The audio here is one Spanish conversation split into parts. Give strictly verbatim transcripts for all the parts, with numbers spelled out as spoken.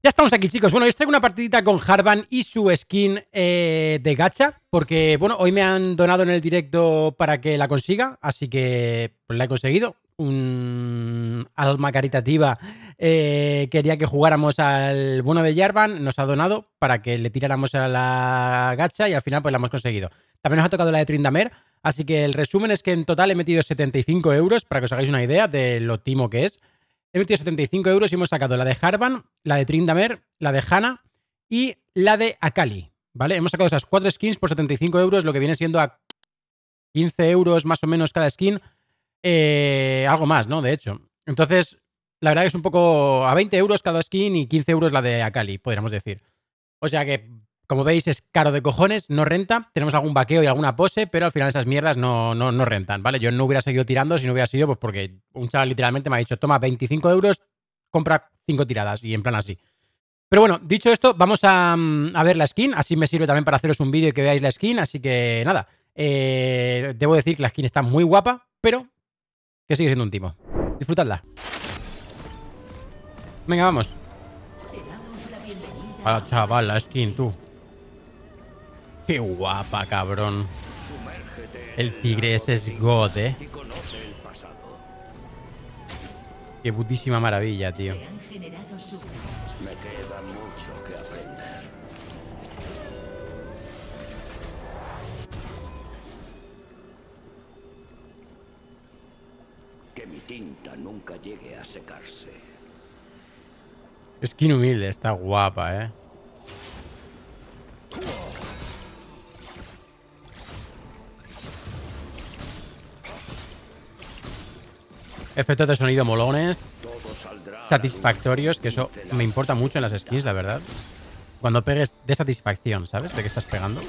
Ya estamos aquí, chicos. Bueno, yo os traigo una partidita con Harvan y su skin eh, de gacha, porque, bueno, hoy me han donado en el directo para que la consiga, así que pues, la he conseguido. Un alma caritativa eh, quería que jugáramos al bueno de Jarvan, nos ha donado para que le tiráramos a la gacha y al final pues la hemos conseguido. También nos ha tocado la de Tryndamere, así que el resumen es que en total he metido setenta y cinco euros, para que os hagáis una idea de lo timo que es. He metido setenta y cinco euros y hemos sacado la de Harvan, la de Tryndamere, la de Hanna y la de Akali, ¿vale? Hemos sacado esas cuatro skins por setenta y cinco euros, lo que viene siendo a quince euros más o menos cada skin. Eh, algo más, ¿no? De hecho. Entonces, la verdad que es un poco a veinte euros cada skin y quince euros la de Akali, podríamos decir. O sea que, como veis, es caro de cojones, no renta. Tenemos algún vaqueo y alguna pose, pero al final esas mierdas no, no, no rentan, ¿vale? Yo no hubiera seguido tirando si no hubiera sido pues porque un chaval literalmente me ha dicho, toma veinticinco euros, compra cinco tiradas, y en plan así. Pero bueno, dicho esto, vamos a, a ver la skin. Así me sirve también para haceros un vídeo y que veáis la skin. Así que nada, eh, debo decir que la skin está muy guapa, pero que sigue siendo un timo. Disfrutadla. Venga, vamos. Hola, chaval, la skin, tú. Qué guapa, cabrón. El tigre ese es God, eh. Qué putísima maravilla, tío. Me queda mucho que aprender. Que mi tinta nunca llegue a secarse. Skin humilde, está guapa, eh. Efectos de sonido molones, satisfactorios, que eso me importa mucho en las skins, la verdad. Cuando pegues de satisfacción, ¿sabes? De que estás pegando.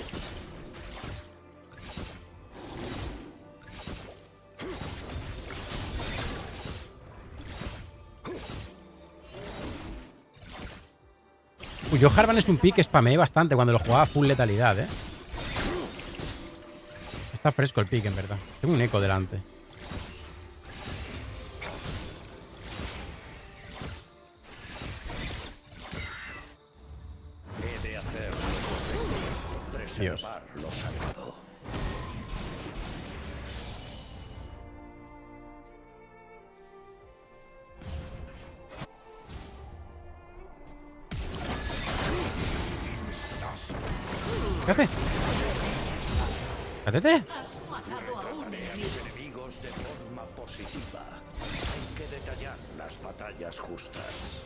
Uy, yo Harvan es un pick que spameé bastante cuando lo jugaba full letalidad, ¿eh? Está fresco el pick, en verdad. Tengo un eco delante. He de hacer lo correcto. Dios. Preservar lo sagrado. ¿Qué hace? ¡Cállate! Enemigos de forma positiva. Hay que detallar las batallas justas.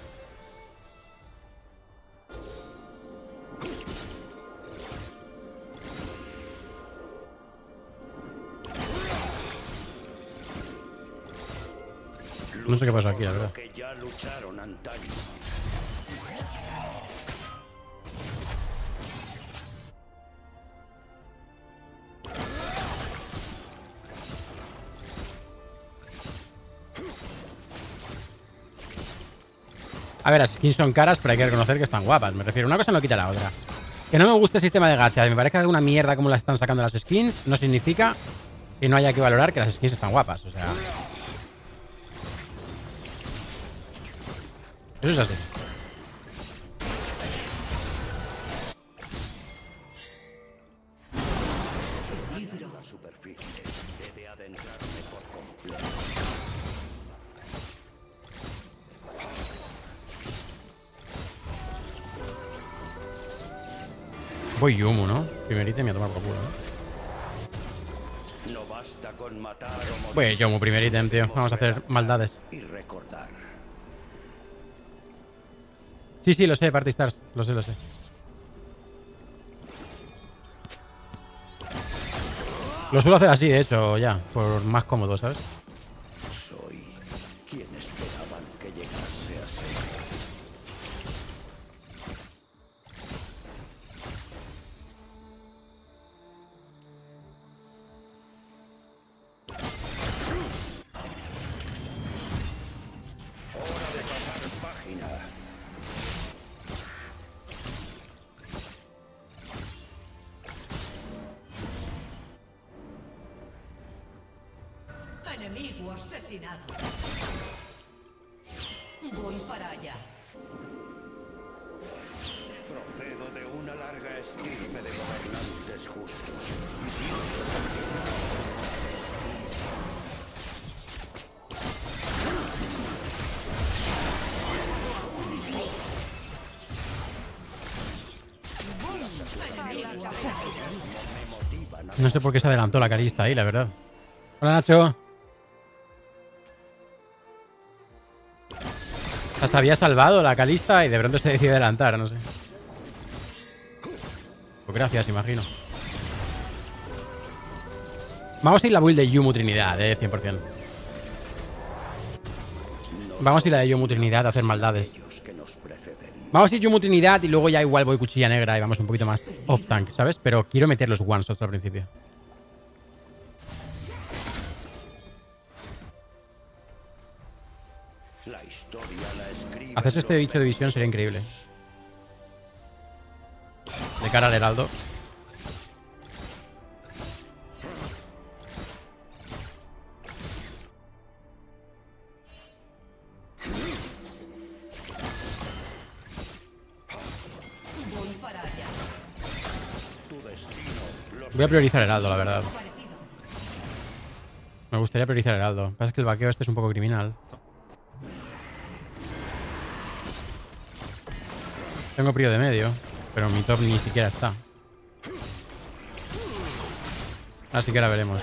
No sé qué pasa aquí, la verdad. Que ya lucharon antaño. A ver, las skins son caras, pero hay que reconocer que están guapas. Me refiero, una cosa no quita la otra. Que no me guste el sistema de gacha, me parezca una mierda como las están sacando las skins, no significa que no haya que valorar que las skins están guapas. O sea... Eso es así. La superficie. He de adentrarme por completo. Voy Yumu, ¿no? Primer ítem y a tomar por culo, ¿no? No basta con matar o morir. Voy Yumu, primer ítem, tío. Vamos a hacer maldades. Y recordar. Sí, sí, lo sé, Party Stars. Lo sé, lo sé. Lo suelo hacer así, de hecho, ya. Por más cómodo, ¿sabes? Soy quien esperaban que llegase a ser. Hora de pasar página. Enemigo asesinado. Voy para allá. Procedo de una larga estirpe de gobernantes justos. Y pienso No sé por qué se adelantó la Calista ahí, la verdad. Hola, Nacho. Hasta había salvado la Calista y de pronto se decide adelantar, no sé. Pues gracias, imagino. Vamos a ir la build de Yumu Trinidad, eh, cien por cien. Vamos a ir la de Yumu Trinidad a hacer maldades. Vamos a ir Yumu Trinidad y luego ya igual voy Cuchilla Negra y vamos un poquito más off-tank, ¿sabes? Pero quiero meter los one-shots al principio. la historia la escriben Haces este los bicho de visión sería increíble. De cara al heraldo. Voy a priorizar heraldo, la verdad. Me gustaría priorizar heraldo. Lo que pasa es que el vaqueo este es un poco criminal. Tengo prio de medio, pero mi top ni siquiera está. Así que ahora veremos.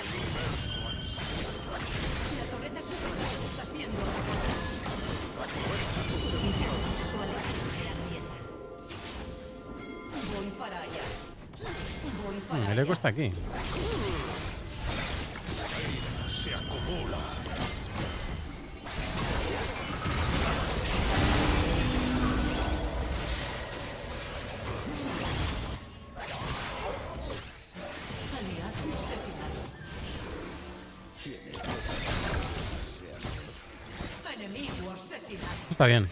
Hmm, el eco está aquí. Está bien.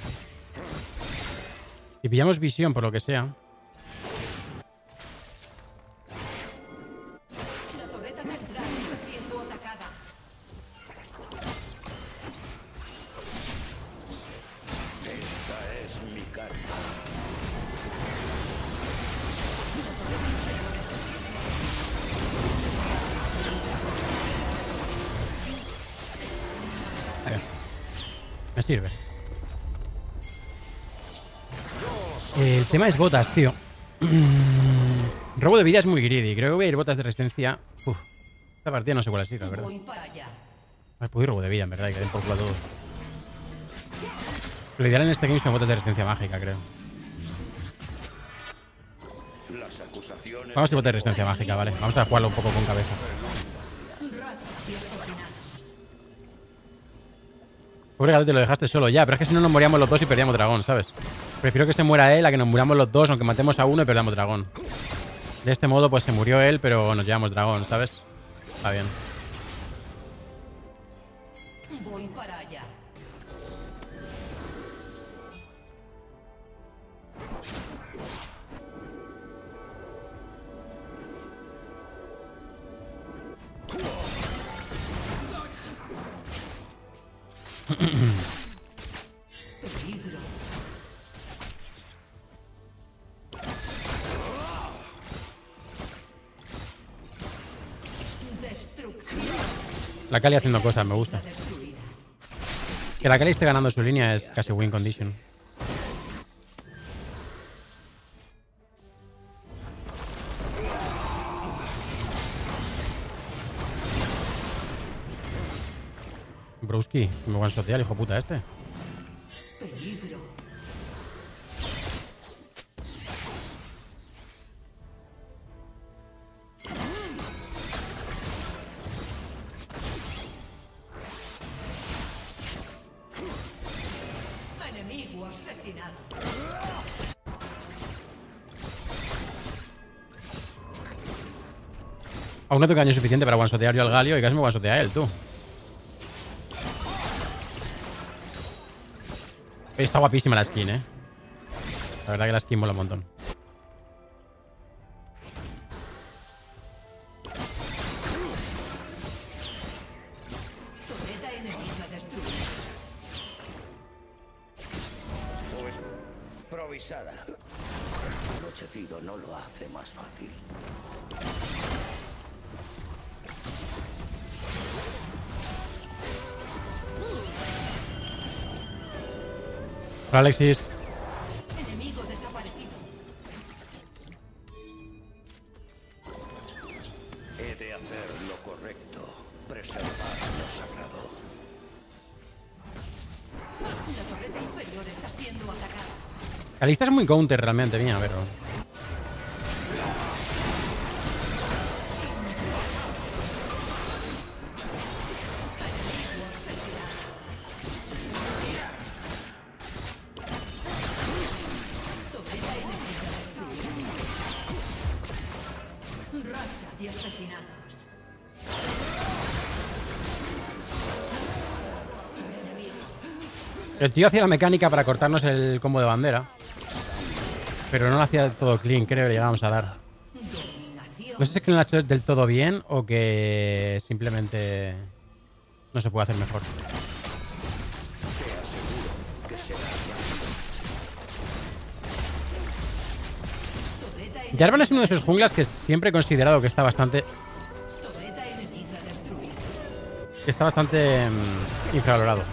Si pillamos visión por lo que sea. La torreta central está siendo atacada. Esta es mi carta. A ver. Me sirve. El tema es botas, tío. Robo de vida es muy greedy. Creo que voy a ir botas de resistencia. Uf. Esta partida no sé cuál es, la verdad. Voy para allá. Ah, puedo ir robo de vida, en verdad, y que den por culo a todos. Lo ideal en este game son botas de resistencia mágica, creo. Las acusaciones Vamos a ir botas de resistencia mágica, vale. Vamos a jugarlo un poco con cabeza. Pobre gato, te lo dejaste solo ya. Pero es que si no nos moríamos los dos y perdíamos dragón, ¿sabes? Prefiero que se muera él a que nos muramos los dos, aunque matemos a uno y perdamos dragón. De este modo, pues se murió él, pero nos llevamos dragón, ¿sabes? Está bien. Voy para allá. Peligro. Destrucción. La Kali haciendo cosas, me gusta. Destruida. Que la Kali esté ganando su línea es casi win condition. Broski, me voy a ensuciar, hijo puta este. Peligro. Enemigo asesinado. Aún no tengo daño suficiente para one-shotear yo al Galio y casi me one-shotea él, tú. Está guapísima la skin, eh. La verdad que la skin mola un montón. Torreta enemiga destruida. pues provisada. anochecido no lo hace más fácil. Hola, Alexis. Enemigo desaparecido. He de hacer lo correcto, preservar lo sagrado. La torreta inferior está siendo atacada. Calista es muy counter realmente, mía, pero... Torreta enemiga destruida. Racha de asesinatos. El tío hacía la mecánica para cortarnos el combo de bandera. Pero no lo hacía del todo clean, creo que le llegábamos a dar. Dominación. No sé si es que no lo ha hecho del todo bien o que simplemente no se puede hacer mejor. Te aseguro que será Torreta enemiga. Jarvan es uno de esos junglas que siempre he considerado que está bastante... Torreta enemiga destruida. que está bastante mm, infravalorado.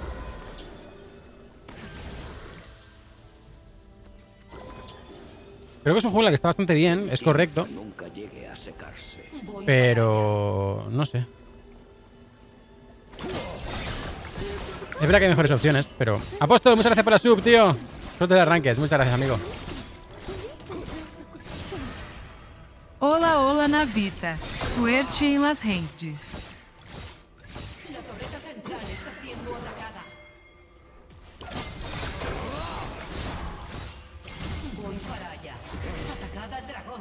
Creo que es un jungla que está bastante bien, es correcto, nunca llegue a secarse. Voy pero no sé. Es verdad que hay mejores opciones, pero... Apóstol, muchas gracias por la sub, tío. Suerte de arranques, muchas gracias, amigo. Hola, hola, Navita. Suerte en las redes. La torreta central está siendo atacada. Voy para allá. Atacada al dragón.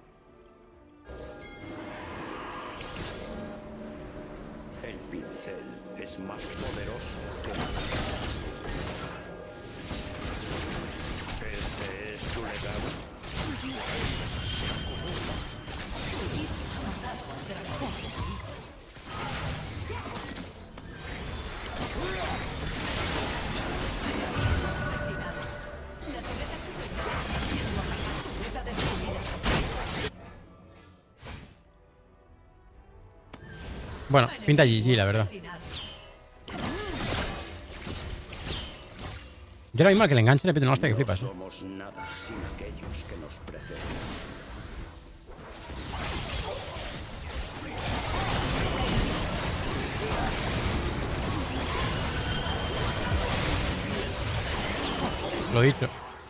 El pincel es más poderoso que la lanza. Este es tu legado. Bueno, pinta G G, la verdad. Yo ahora mismo al que le enganche le pido una hostia que No flipas. ¿eh? somos nada sin aquellos que nos preceden. Lo dicho.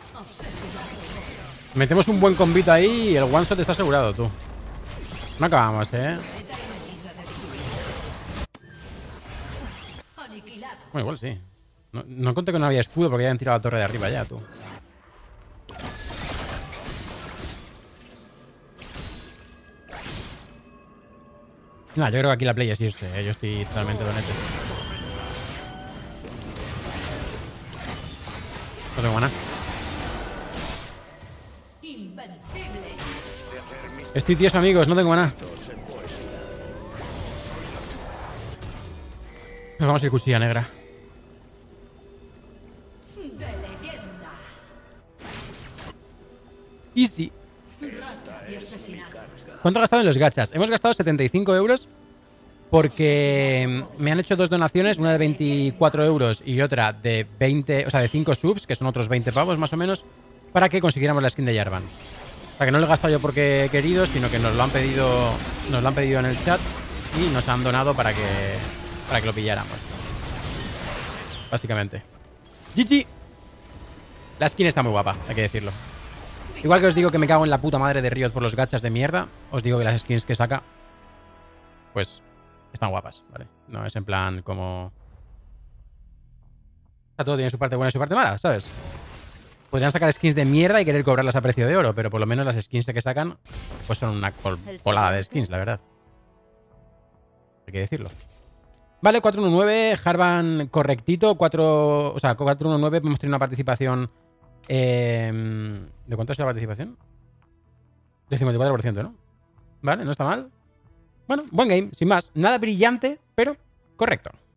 Metemos un buen combito ahí y el one shot está asegurado, tú. No acabamos, ¿eh? Aniquilado. Bueno, igual sí. No, no conté que no había escudo porque ya habían tirado la torre de arriba ya, tú. Nah, yo creo que aquí la play es irse, ¿eh? Yo estoy totalmente donete. No tengo mana. Invencible. Estoy tieso, amigos, no tengo mana. Nos vamos a ir cuchilla negra. De leyenda. Easy. Racha de asesinatos. ¿Cuánto he gastado en los gachas? Hemos gastado setenta y cinco euros porque me han hecho dos donaciones, una de veinticuatro euros y otra de veinte, o sea, de cinco subs, que son otros veinte pavos más o menos, para que consiguiéramos la skin de Jarvan. O sea, que no lo he gastado yo porque he querido, sino que nos lo han pedido, nos lo han pedido en el chat y nos han donado para que, para que lo pilláramos. Básicamente. G G. La skin está muy guapa, hay que decirlo. Igual que os digo que me cago en la puta madre de Riot por los gachas de mierda, os digo que las skins que saca, pues, están guapas, ¿vale? No es en plan como... A todo tiene su parte buena y su parte mala, ¿sabes? Podrían sacar skins de mierda y querer cobrarlas a precio de oro, pero por lo menos las skins que sacan, pues son una col colada de skins, la verdad. Hay que decirlo. Vale, cuatro uno nueve, Jarvan correctito, cuatro... O sea, cuatro uno nueve, hemos tenido una participación... Eh, ¿De cuánto es la participación? De cincuenta y cuatro por ciento, ¿no? Vale, no está mal. Bueno, buen game, sin más. Nada brillante, pero correcto.